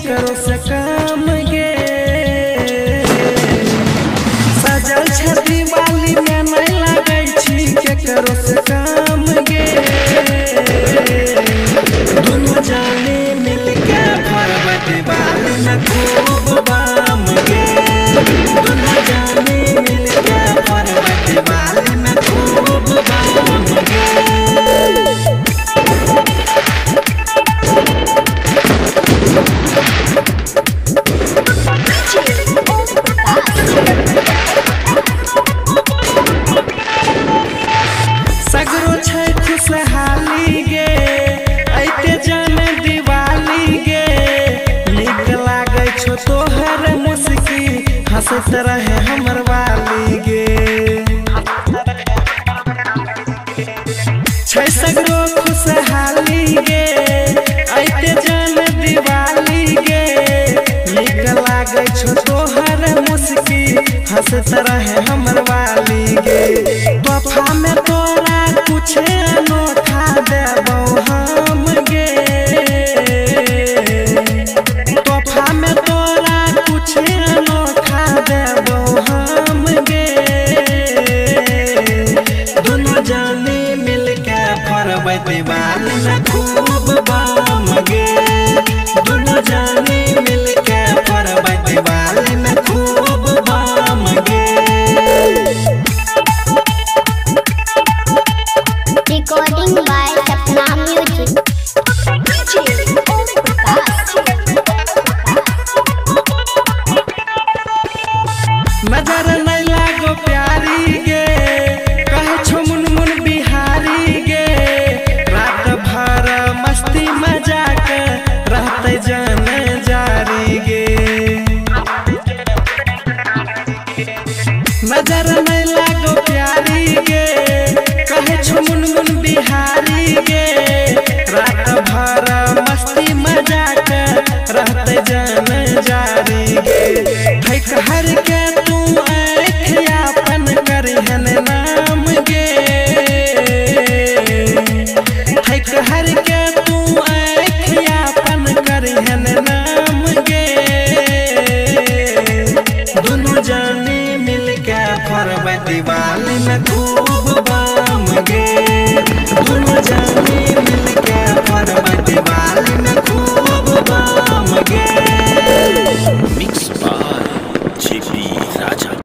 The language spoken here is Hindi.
करो से काम गे सजल छ दिवाली में नहीं लगे छी के करो से काम गे दोनों जाने मिल के पर्व दिवाली में खूब बाम गे दोनों जाने मिल के पर्व दिवाली में खूब बाम गे। सगरो छै खुशहाली गे ऐते जाने दिवाली गे नीक लागे छो तोहर मुस्की हंसत रहे हमर वाली गे छै सगरो खुशहाली गे ऐते जाने दिवाली गे नीक लागे छो तोहर मुस्की हंसत रहे हमर वाली गे तोहफा में तोरा कुछ अनोखा देबो हम गे तोहफा में तोरा कुछ अनोखा देबो हम गे दोनों जाने मिल के पर्व दिवाली में खूब बाम गे दोनों जाने मिल के पर्व दिवाली में खूब बाम गे। Recording by Sapna Music. नजर नहीं लागो प्यारी गे कहे छो मुनमुन बिहारी गे रात भर मस्ती मजाक रहते जान जारी गे नजर नहीं लागो प्यारी गे कहे छो मुनमुन बिहारी गे रात भर मस्ती मजाक रहते जान जारी गे हर के तू अखियापन करहन नाम गे हर के तू अखियापन करहन नाम गे दोनों जाने मिल के पर्व दिवाली में खूब बाम गे दोनों जाने